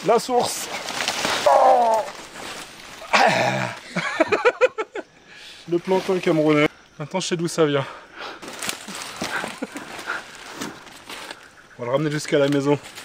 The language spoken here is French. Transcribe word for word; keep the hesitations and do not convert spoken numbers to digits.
La source. Oh. Le plantain camerounais. Maintenant je sais d'où ça vient. On va le ramener jusqu'à la maison.